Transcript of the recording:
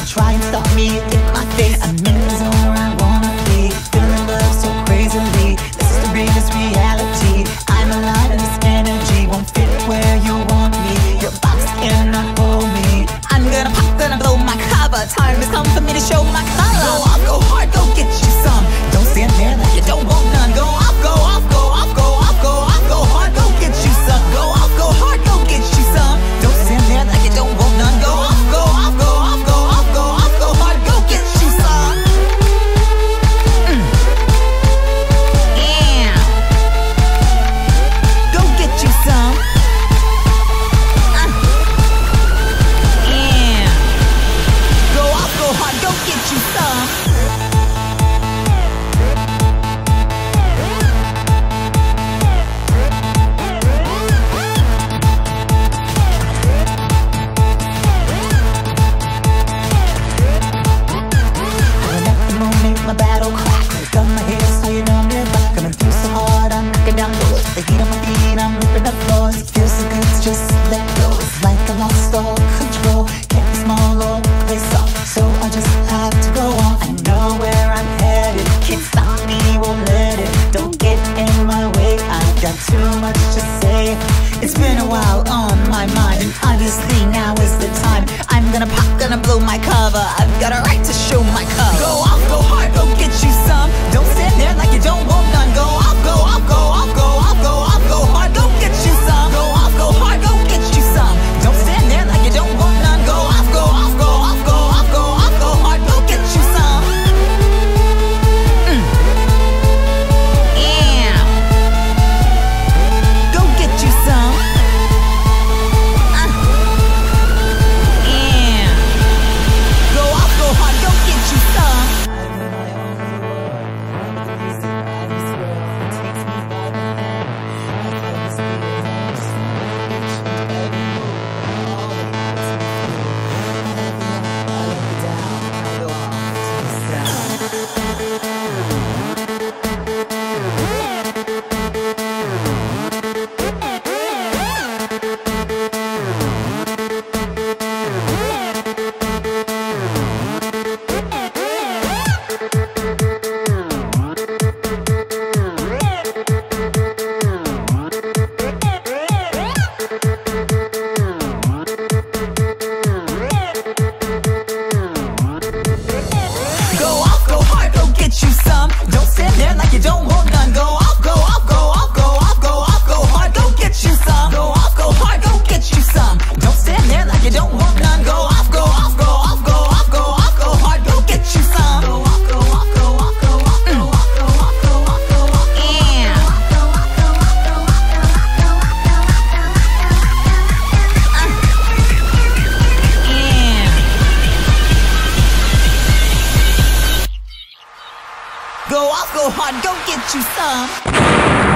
try and stop me in my face. I'm in the zone where I wanna be, feeling love so crazily. This is the realest reality. I'm alive in this energy, won't fit where you want me. Your box cannot hold me. I'm gonna pop, gonna blow my cover. Time has come for me to show my color. Go off, go hard, go get you some. Don't stand there like you don't want none. Go off, go off, go off, go off, go off, go hard, go get you some. Go off, go hard, go get you some. Don't stand there like you don't want none. Go off, go off, go off, go off, go off, go hard, go get you some. Yeah. Go get you some. Yeah. Go off, go hard, go get you some. My battle crack, gun my head so you know me back. Coming through so hard, I'm knocking down doors. The heat on my feet, I'm ripping up floors. It feels so good to just let go. It's like I lost all control. Can't be small or play soft, so I just have to go on. I know where I'm headed, can't stop me, won't let it. Don't get in my way, I've got too much to say. It's been a while on my mind, and obviously now is the time. I'm gonna pop, gonna blow my cover. I've got a right to show my color. Go off, go hard, go get you some. Don't stand there like you don't want none. Go off, go off, go off, go off, go off, go hard, go get you some. Go off, go hard, go get you some. Don't stand there like you don't want none. Go off, go off, go off, go off, go off, go hard, go get you some. Yeah. Go get you some. Yeah. Go off, go hard, go get you some. Go off, go hard, go get you some.